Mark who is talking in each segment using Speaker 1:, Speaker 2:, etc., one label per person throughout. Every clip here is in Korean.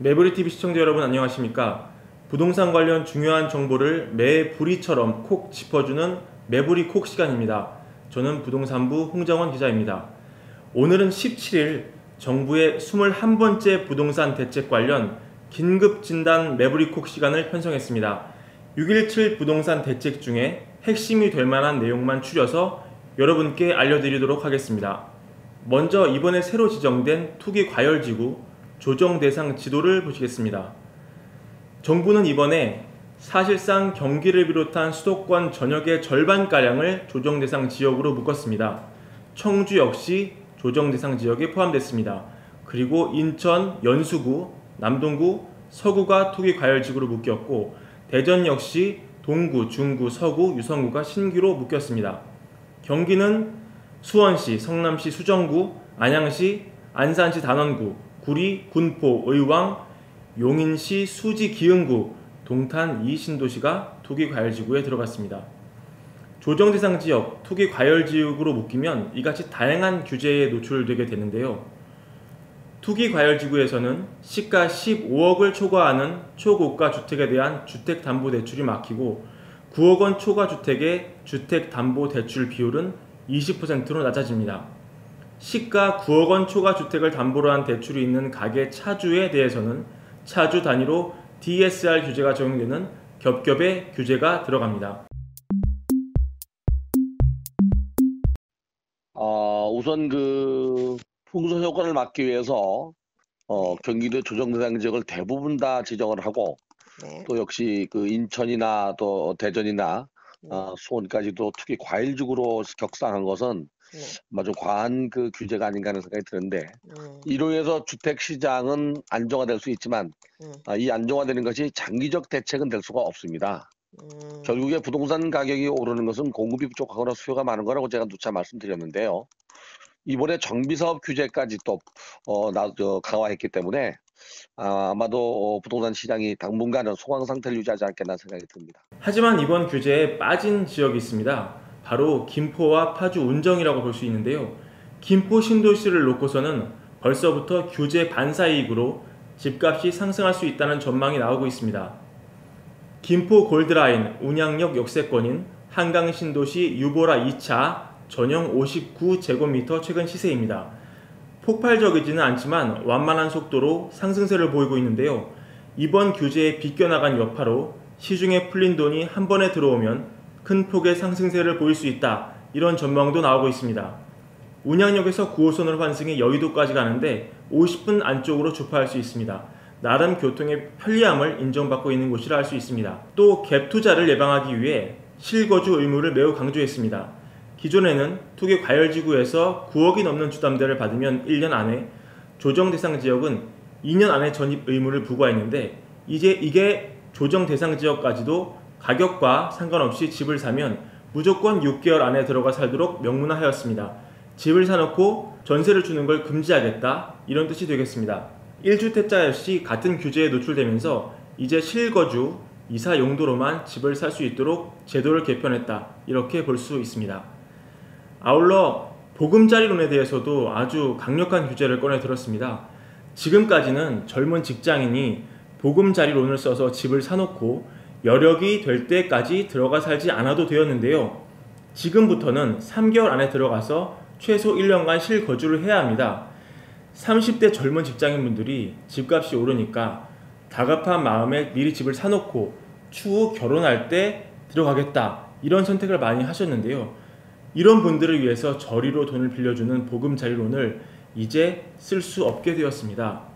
Speaker 1: 매부리TV 시청자 여러분 안녕하십니까? 부동산 관련 중요한 정보를 매 부리처럼 콕 짚어주는 매부리 콕 시간입니다. 저는 부동산부 홍정원 기자입니다. 오늘은 17일 정부의 21번째 부동산 대책 관련 긴급진단 매부리 콕 시간을 편성했습니다. 6.17 부동산 대책 중에 핵심이 될 만한 내용만 추려서 여러분께 알려드리도록 하겠습니다. 먼저 이번에 새로 지정된 투기과열지구 조정대상 지도를 보시겠습니다. 정부는 이번에 사실상 경기를 비롯한 수도권 전역의 절반가량을 조정대상 지역으로 묶었습니다. 청주 역시 조정대상 지역에 포함됐습니다. 그리고 인천, 연수구, 남동구, 서구가 투기과열지구로 묶였고 대전 역시 동구, 중구, 서구, 유성구가 신규로 묶였습니다. 경기는 수원시, 성남시 수정구, 안양시, 안산시 단원구, 구리, 군포, 의왕, 용인시 수지 기흥구, 동탄 이신도시가 투기과열지구에 들어갔습니다. 조정대상 지역, 투기과열지구로 묶이면 이같이 다양한 규제에 노출되게 되는데요. 투기과열지구에서는 시가 15억을 초과하는 초고가 주택에 대한 주택담보대출이 막히고 9억 원 초과 주택의 주택담보대출 비율은 20%로 낮아집니다. 시가 9억 원 초과 주택을 담보로 한 대출이 있는 가계 차주에 대해서는 차주 단위로 DSR 규제가 적용되는 겹겹의 규제가 들어갑니다.
Speaker 2: 우선 풍수 효과를 막기 위해서 경기도 조정대상 지역을 대부분 다 지정을 하고 또 역시 인천이나 또 대전이나 수원까지도 특히 과일지구로 격상한 것은 아주 과한 규제가 아닌가 하는 생각이 드는데 이로 인해서 주택시장은 안정화될 수 있지만 이 안정화되는 것이 장기적 대책은 될 수가 없습니다. 결국에 부동산 가격이 오르는 것은 공급이 부족하거나 수요가 많은 거라고 제가 누차 말씀드렸는데요. 이번에 정비사업 규제까지 또 강화했기 때문에 아마도 부동산 시장이 당분간은 소강 상태를 유지하지 않겠나 생각이 듭니다.
Speaker 1: 하지만 이번 규제에 빠진 지역이 있습니다. 바로 김포와 파주 운정이라고 볼 수 있는데요. 김포 신도시를 놓고서는 벌써부터 규제 반사이익으로 집값이 상승할 수 있다는 전망이 나오고 있습니다. 김포 골드라인 운양역 역세권인 한강 신도시 유보라 2차 전용 59제곱미터 최근 시세입니다. 폭발적이지는 않지만 완만한 속도로 상승세를 보이고 있는데요. 이번 규제에 비껴나간 여파로 시중에 풀린 돈이 한 번에 들어오면 큰 폭의 상승세를 보일 수 있다. 이런 전망도 나오고 있습니다. 운양역에서 9호선으로 환승해 여의도까지 가는데 50분 안쪽으로 주파할 수 있습니다. 나름 교통의 편리함을 인정받고 있는 곳이라 할 수 있습니다. 또 갭 투자를 예방하기 위해 실거주 의무를 매우 강조했습니다. 기존에는 투기과열지구에서 9억이 넘는 주담대를 받으면 1년 안에, 조정대상 지역은 2년 안에 전입 의무를 부과했는데 이제 이게 조정대상 지역까지도 가격과 상관없이 집을 사면 무조건 6개월 안에 들어가 살도록 명문화하였습니다. 집을 사놓고 전세를 주는 걸 금지하겠다, 이런 뜻이 되겠습니다. 1주택자 역시 같은 규제에 노출되면서 이제 실거주, 이사 용도로만 집을 살 수 있도록 제도를 개편했다, 이렇게 볼 수 있습니다. 아울러 보금자리론에 대해서도 아주 강력한 규제를 꺼내 들었습니다. 지금까지는 젊은 직장인이 보금자리론을 써서 집을 사놓고 여력이 될 때까지 들어가 살지 않아도 되었는데요. 지금부터는 3개월 안에 들어가서 최소 1년간 실거주를 해야 합니다. 30대 젊은 직장인분들이 집값이 오르니까 다급한 마음에 미리 집을 사놓고 추후 결혼할 때 들어가겠다, 이런 선택을 많이 하셨는데요. 이런 분들을 위해서 저리로 돈을 빌려주는 보금자리론을 이제 쓸 수 없게 되었습니다.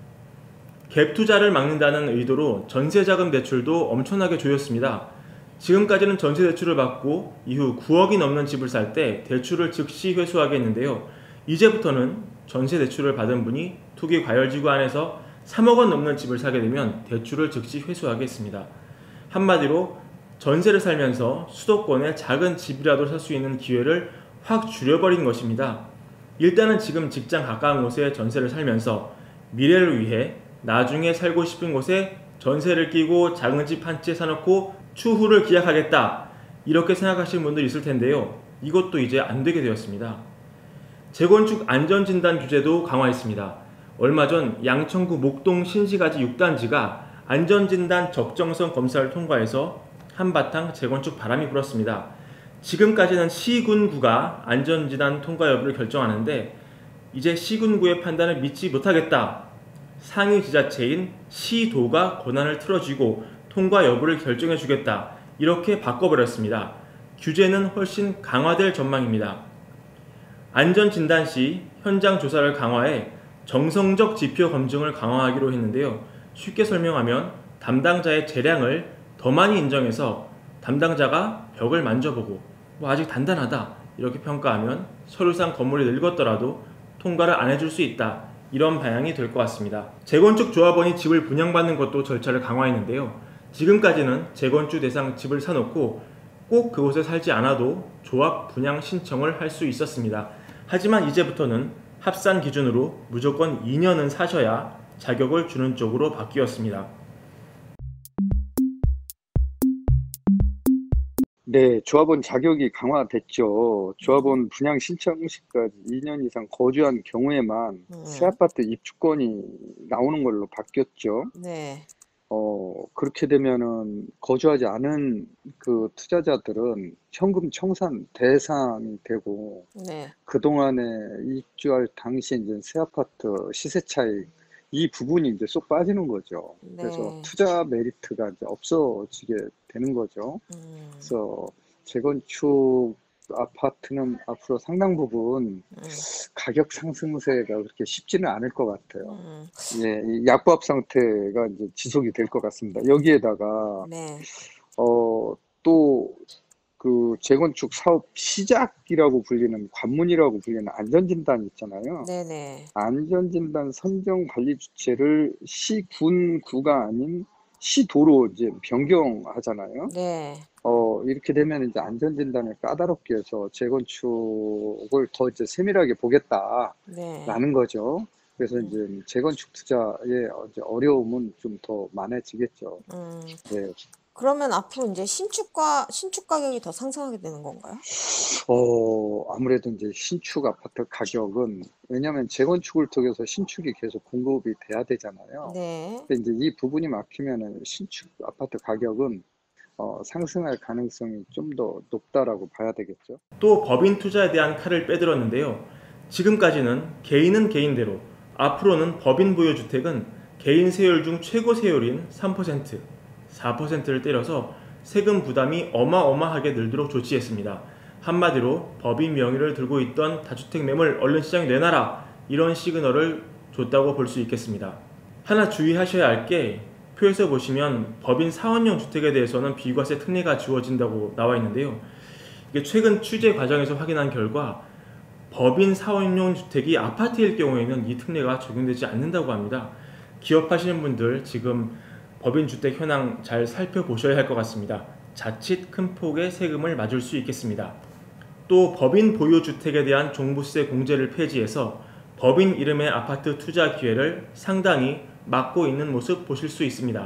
Speaker 1: 갭 투자를 막는다는 의도로 전세자금 대출도 엄청나게 조였습니다. 지금까지는 전세 대출을 받고 이후 9억이 넘는 집을 살 때 대출을 즉시 회수하게 했는데요. 이제부터는 전세 대출을 받은 분이 투기과열지구 안에서 3억 원 넘는 집을 사게 되면 대출을 즉시 회수하게 했습니다. 한마디로 전세를 살면서 수도권에 작은 집이라도 살 수 있는 기회를 확 줄여버린 것입니다. 일단은 지금 직장 가까운 곳에 전세를 살면서 미래를 위해 나중에 살고 싶은 곳에 전세를 끼고 작은 집 한 채 사놓고 추후를 기약하겠다, 이렇게 생각하시는 분들이 있을 텐데요. 이것도 이제 안 되게 되었습니다. 재건축 안전진단 규제도 강화했습니다. 얼마 전 양천구 목동 신시가지 6단지가 안전진단 적정성 검사를 통과해서 한바탕 재건축 바람이 불었습니다. 지금까지는 시군구가 안전진단 통과 여부를 결정하는데 이제 시군구의 판단을 믿지 못하겠다. 상위 지자체인 시도가 권한을 틀어쥐고 통과 여부를 결정해주겠다. 이렇게 바꿔버렸습니다. 규제는 훨씬 강화될 전망입니다. 안전진단 시 현장 조사를 강화해 정성적 지표 검증을 강화하기로 했는데요. 쉽게 설명하면 담당자의 재량을 더 많이 인정해서 담당자가 벽을 만져보고 아직 단단하다 이렇게 평가하면 서류상 건물이 늙었더라도 통과를 안 해줄 수 있다. 이런 방향이 될 것 같습니다. 재건축 조합원이 집을 분양받는 것도 절차를 강화했는데요. 지금까지는 재건축 대상 집을 사놓고 꼭 그곳에 살지 않아도 조합 분양 신청을 할 수 있었습니다. 하지만 이제부터는 합산 기준으로 무조건 2년은 사셔야 자격을 주는 쪽으로 바뀌었습니다.
Speaker 3: 네, 조합원 자격이 강화됐죠. 조합원 분양 신청 시까지 2년 이상 거주한 경우에만 새 아파트 입주권이 나오는 걸로 바뀌었죠.
Speaker 4: 네.
Speaker 3: 그렇게 되면은 거주하지 않은 그 투자자들은 현금 청산 대상이 되고,
Speaker 4: 네.
Speaker 3: 그동안에 입주할 당시에 이제 새 아파트 시세 차익, 이 부분이 이제 쏙 빠지는 거죠. 그래서
Speaker 4: 네.
Speaker 3: 투자 메리트가 이제 없어지게 되는 거죠. 그래서 재건축 아파트는 앞으로 상당 부분 가격 상승세가 그렇게 쉽지는 않을 것 같아요. 예, 이 약보합 상태가 이제 지속이 될 것 같습니다. 여기에다가
Speaker 4: 네.
Speaker 3: 또 그 재건축 사업 시작이라고 불리는 관문이라고 불리는 안전진단 있잖아요.
Speaker 4: 네네.
Speaker 3: 안전진단 선정 관리 주체를 시군구가 아닌 시도로 이제 변경하잖아요.
Speaker 4: 네.
Speaker 3: 이렇게 되면 이제 안전진단을 까다롭게 해서 재건축을 더 이제 세밀하게 보겠다라는
Speaker 4: 네.
Speaker 3: 거죠. 그래서 이제 재건축 투자의 이제 어려움은 좀 더 많아지겠죠. 네.
Speaker 4: 그러면 앞으로 이제 신축 가격이 더 상승하게 되는 건가요?
Speaker 3: 아무래도 이제 신축 아파트 가격은, 왜냐하면 재건축을 통해서 신축이 계속 공급이 돼야 되잖아요.
Speaker 4: 네.
Speaker 3: 근데 이제 이 부분이 막히면은 신축 아파트 가격은 상승할 가능성이 좀 더 높다라고 봐야 되겠죠.
Speaker 1: 또 법인 투자에 대한 칼을 빼들었는데요. 지금까지는 개인은 개인대로, 앞으로는 법인 부여 주택은 개인 세율 중 최고 세율인 3%, 4%를 때려서 세금 부담이 어마어마하게 늘도록 조치했습니다. 한마디로 법인 명의를 들고 있던 다주택 매물 얼른 시장에 내놔라, 이런 시그널을 줬다고 볼 수 있겠습니다. 하나 주의하셔야 할 게, 표에서 보시면 법인 사원용 주택에 대해서는 비과세 특례가 주어진다고 나와 있는데요. 이게 최근 취재 과정에서 확인한 결과 법인 사원용 주택이 아파트일 경우에는 이 특례가 적용되지 않는다고 합니다. 기업하시는 분들 지금 법인 주택 현황 잘 살펴보셔야 할 것 같습니다. 자칫 큰 폭의 세금을 맞을 수 있겠습니다. 또 법인 보유 주택에 대한 종부세 공제를 폐지해서 법인 이름의 아파트 투자 기회를 상당히 막고 있는 모습 보실 수 있습니다.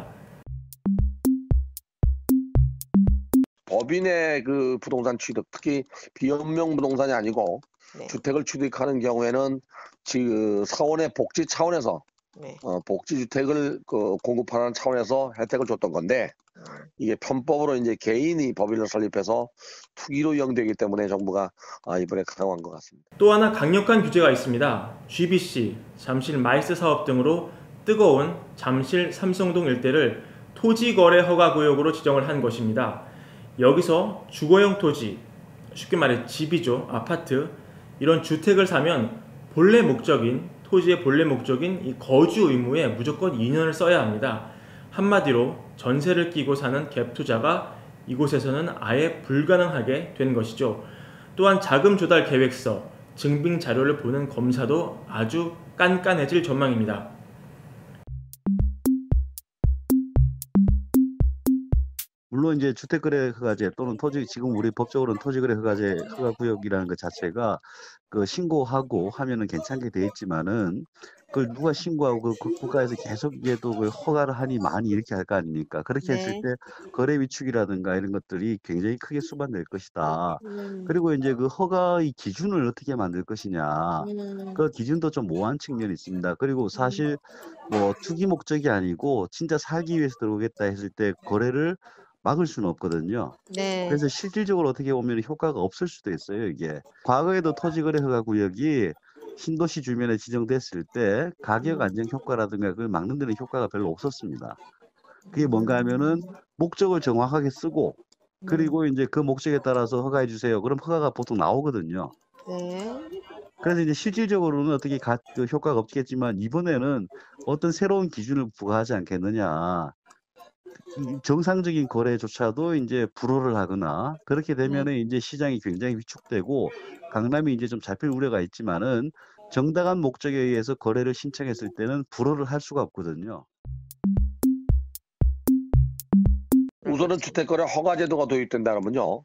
Speaker 2: 법인의 그 부동산 취득, 특히 비연명 부동산이 아니고
Speaker 4: 네.
Speaker 2: 주택을 취득하는 경우에는 지금 사원의 복지 차원에서
Speaker 4: 네.
Speaker 2: 복지 주택을 공급하는 차원에서 혜택을 줬던 건데, 이게 편법으로 이제 개인이 법인을 설립해서 투기로 이용되기 때문에 정부가 이번에 강화한 것 같습니다.
Speaker 1: 또 하나 강력한 규제가 있습니다. GBC, 잠실 마이스 사업 등으로 뜨거운 잠실 삼성동 일대를 토지거래 허가구역으로 지정을 한 것입니다. 여기서 주거용 토지, 쉽게 말해 집이죠, 아파트, 이런 주택을 사면 토지의 본래 목적인 이 거주 의무에 무조건 2년을 써야 합니다. 한마디로 전세를 끼고 사는 갭 투자가 이곳에서는 아예 불가능하게 된 것이죠. 또한 자금 조달 계획서, 증빙 자료를 보는 검사도 아주 깐깐해질 전망입니다.
Speaker 5: 물론 이제 주택거래 허가제 또는 지금 우리 법적으로는 토지거래 허가제 허가구역이라는 것 자체가 그 신고하고 하면은 괜찮게 돼 있지만은 그걸 누가 신고하고 그 국가에서 계속 이게 또 그 허가를 하니 많이 이렇게 할 거 아닙니까? 그렇게 했을
Speaker 4: 네.
Speaker 5: 때 거래 위축이라든가 이런 것들이 굉장히 크게 수반될 것이다. 그리고 이제 그 허가의 기준을 어떻게 만들 것이냐. 그 기준도 좀 모호한 측면이 있습니다. 그리고 사실 뭐 투기 목적이 아니고 진짜 살기 위해서 들어오겠다 했을 때 거래를 막을 수는 없거든요.
Speaker 4: 네.
Speaker 5: 그래서 실질적으로 어떻게 보면 효과가 없을 수도 있어요, 이게. 과거에도 토지거래 허가 구역이 신도시 주변에 지정됐을 때 가격 안정 효과라든가 그걸 막는 데는 효과가 별로 없었습니다. 그게 뭔가 하면은 목적을 정확하게 쓰고 그리고 이제 그 목적에 따라서 허가해 주세요. 그럼 허가가 보통 나오거든요.
Speaker 4: 네.
Speaker 5: 그래서 이제 실질적으로는 어떻게 그 효과가 없겠지만 이번에는 어떤 새로운 기준을 부과하지 않겠느냐. 정상적인 거래조차도 이제 불허를 하거나 그렇게 되면은 이제 시장이 굉장히 위축되고 강남이 이제 좀 잡힐 우려가 있지만은 정당한 목적에 의해서 거래를 신청했을 때는 불허를 할 수가 없거든요.
Speaker 2: 우선은 주택거래 허가제도가 도입된다 그러면요.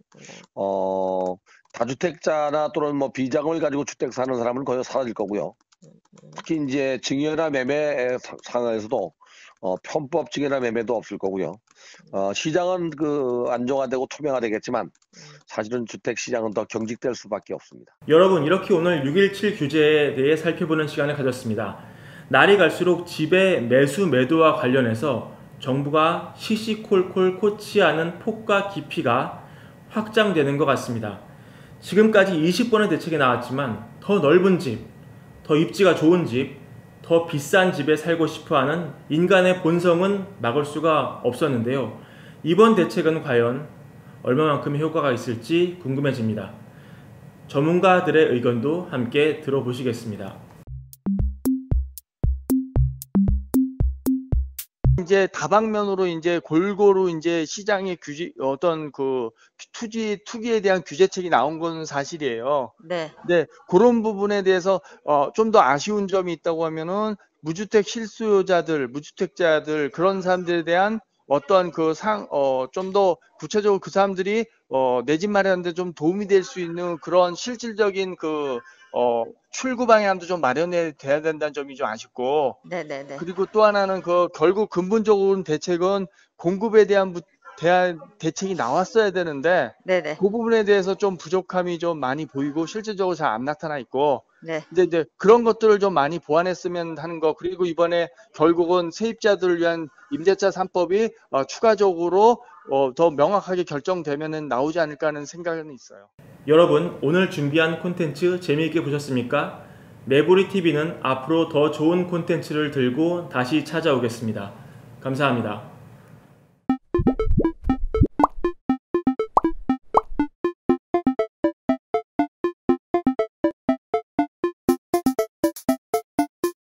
Speaker 2: 다주택자나 또는 뭐 비자금을 가지고 주택 사는 사람은 거의 사라질 거고요. 특히 이제 증여나 매매 상황에서도 편법 증여나 매매도 없을 거고요. 시장은 그 안정화되고 투명화되겠지만 사실은 주택 시장은 더 경직될 수밖에 없습니다.
Speaker 1: 여러분, 이렇게 오늘 6.17 규제에 대해 살펴보는 시간을 가졌습니다. 날이 갈수록 집의 매수 매도와 관련해서 정부가 시시콜콜 코치하는 폭과 깊이가 확장되는 것 같습니다. 지금까지 20번의 대책이 나왔지만 더 넓은 집, 더 입지가 좋은 집, 더 비싼 집에 살고 싶어하는 인간의 본성은 막을 수가 없었는데요. 이번 대책은 과연 얼마만큼의 효과가 있을지 궁금해집니다. 전문가들의 의견도 함께 들어보시겠습니다.
Speaker 6: 이제 다방면으로 이제 골고루 이제 시장의 어떤 그 투기에 대한 규제책이 나온 건 사실이에요.
Speaker 4: 네.
Speaker 6: 네, 그런 부분에 대해서 좀 더 아쉬운 점이 있다고 하면은 무주택 실수요자들, 무주택자들 그런 사람들에 대한 어떤 그 좀 더 구체적으로 그 사람들이 내 집 마련하는데 좀 도움이 될 수 있는 그런 실질적인 출구 방향도 좀 마련해야 된다는 점이 좀 아쉽고.
Speaker 4: 네네네.
Speaker 6: 그리고 또 하나는 결국 근본적으로는 대책은 공급에 대한 대책이 나왔어야 되는데
Speaker 4: 네네.
Speaker 6: 그 부분에 대해서 좀 부족함이 좀 많이 보이고 실질적으로 잘 안 나타나 있고.
Speaker 4: 네.
Speaker 6: 이제 그런 것들을 좀 많이 보완했으면 하는 거. 그리고 이번에 결국은 세입자들을 위한 임대차 3법이 추가적으로 더 명확하게 결정되면은 나오지 않을까 하는 생각은 있어요.
Speaker 1: 여러분, 오늘 준비한 콘텐츠 재미있게 보셨습니까? 매부리TV는 앞으로 더 좋은 콘텐츠를 들고 다시 찾아오겠습니다. 감사합니다.